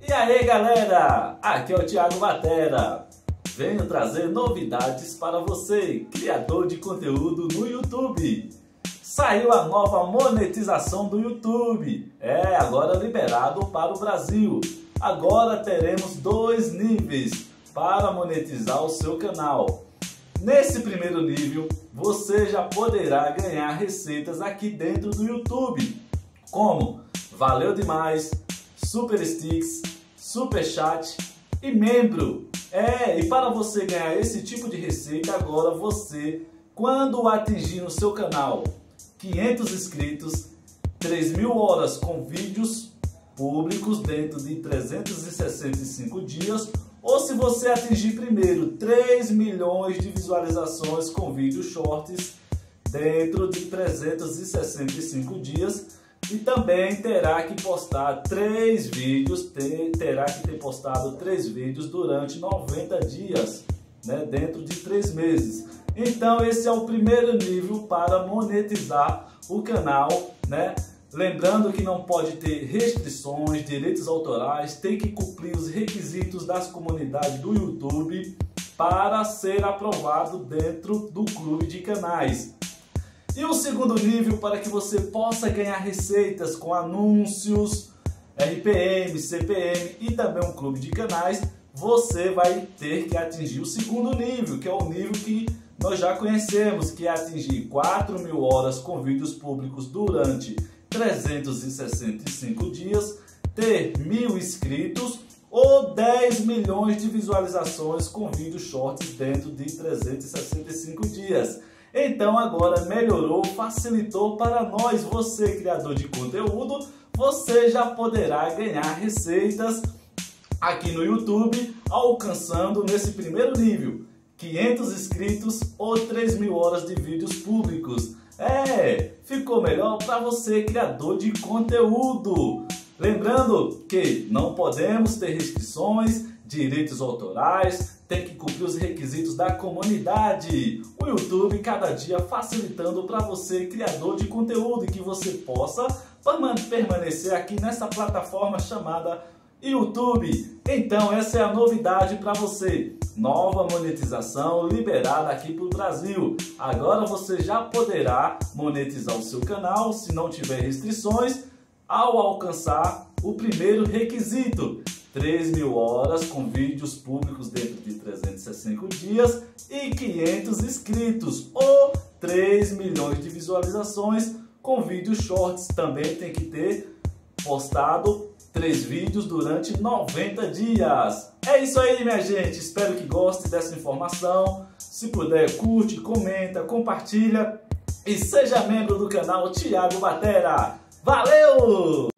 E aí galera, aqui é o Thiago Batera. Venho trazer novidades para você, criador de conteúdo no YouTube. Saiu a nova monetização do YouTube, agora liberado para o Brasil. Agora teremos 2 níveis para monetizar o seu canal. Nesse primeiro nível, você já poderá ganhar receitas aqui dentro do YouTube, como Valeu Demais, Super Sticks, Super Chat e Membro. E para você ganhar esse tipo de receita, agora você, quando atingir no seu canal 500 inscritos, 3.000 horas com vídeos públicos dentro de 365 dias, ou se você atingir primeiro 3 milhões de visualizações com vídeos shorts dentro de 365 dias, e também terá que postar 3 vídeos, terá que ter postado 3 vídeos durante 90 dias, dentro de 3 meses. Então esse é o primeiro nível para monetizar o canal, Lembrando que não pode ter restrições, direitos autorais, tem que cumprir os requisitos das comunidades do YouTube para ser aprovado dentro do clube de canais. E o segundo nível, para que você possa ganhar receitas com anúncios, RPM, CPM e também um clube de canais, você vai ter que atingir o segundo nível, que é o nível que nós já conhecemos, que é atingir 4.000 horas com vídeos públicos durante 365 dias, ter 1.000 inscritos ou 10 milhões de visualizações com vídeos shorts dentro de 365 dias. Então agora melhorou, facilitou para nós, você criador de conteúdo, você já poderá ganhar receitas aqui no YouTube, alcançando nesse primeiro nível 500 inscritos ou 3.000 horas de vídeos públicos. Ficou melhor para você, criador de conteúdo. Lembrando que não podemos ter restrições, direitos autorais, tem que cumprir os requisitos da comunidade. O YouTube cada dia facilitando para você, criador de conteúdo, e que você possa permanecer aqui nessa plataforma chamada YouTube. Então essa é a novidade para você. Nova monetização liberada aqui para o Brasil. Agora você já poderá monetizar o seu canal, se não tiver restrições, ao alcançar o primeiro requisito: 3.000 horas com vídeos públicos dentro de 365 dias e 500 inscritos ou 3 milhões de visualizações com vídeos shorts. Também tem que ter postado 3 vídeos durante 90 dias. É isso aí, minha gente. Espero que goste dessa informação. Se puder, curte, comenta, compartilha e seja membro do canal Thiago Batera. Valeu!